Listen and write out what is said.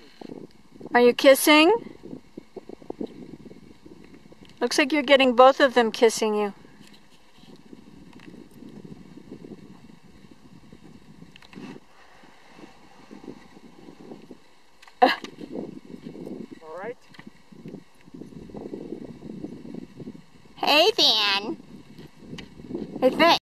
Are you kissing? Looks like you're getting both of them kissing you. All right. Hey, Van. Hey, thanks.